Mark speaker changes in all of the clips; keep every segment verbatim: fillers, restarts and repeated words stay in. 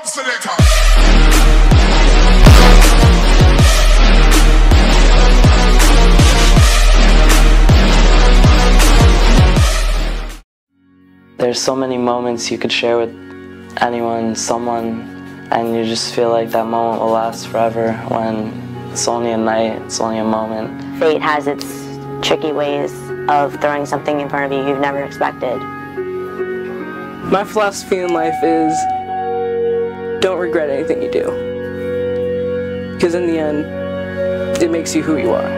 Speaker 1: There's so many moments you could share with anyone, someone, and you just feel like that moment will last forever when it's only a night, it's only a moment.
Speaker 2: Fate has its tricky ways of throwing something in front of you you've never expected.
Speaker 3: My philosophy in life is don't regret anything you do, because in the end, it makes you who you are.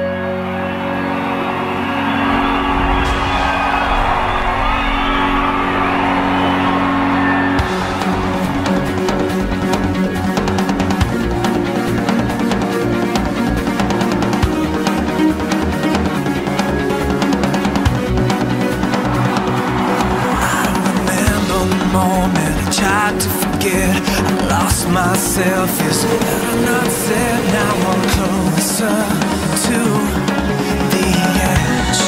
Speaker 4: Tried to forget, I lost myself. Is better not said. Now I'm closer to the edge.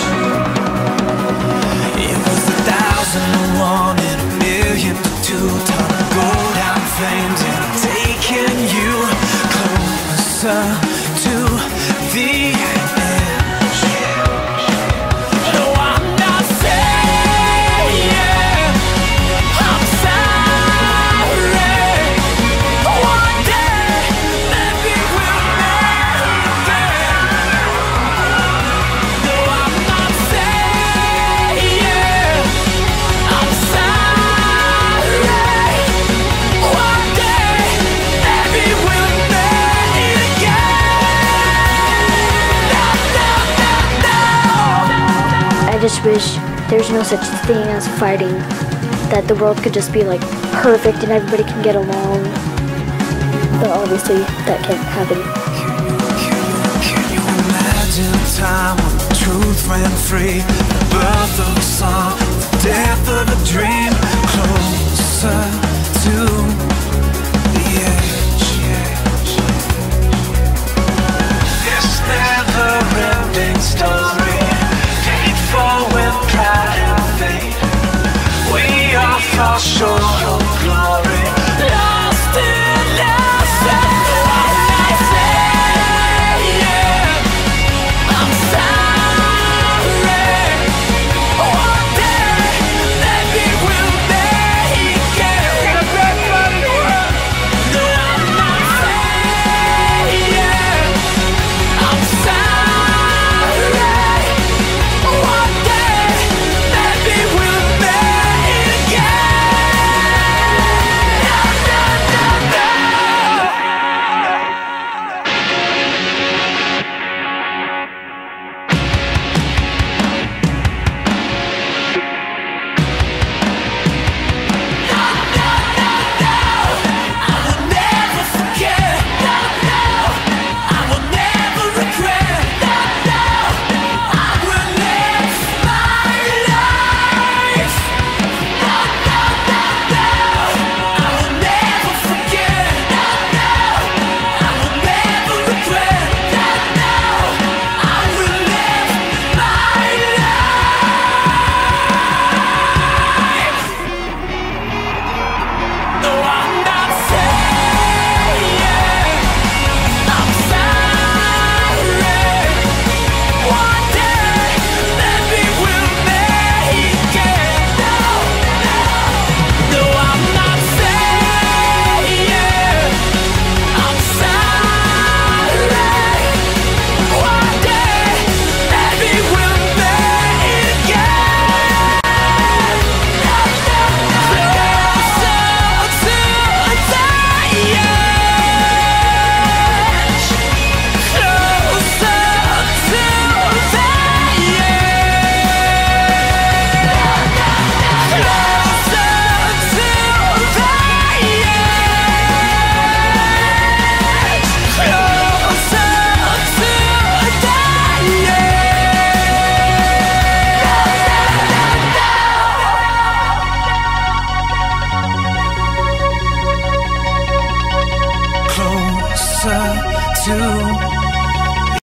Speaker 4: It was a thousand to one and a million to two. Time to go down in flames, and I'm taking you closer to the edge. No, I'm not saying I'm sorry. One day, maybe we'll meet again. No, I'm not saying I'm sorry. One day, maybe we'll meet again. No, no, no, no.
Speaker 5: I just wish there's no such thing as fighting, that the world could just be like perfect and everybody can get along. But obviously that can't happen.
Speaker 4: Can you imagine a time when the truth ran free? The birth of a song, the death of a dream. Closer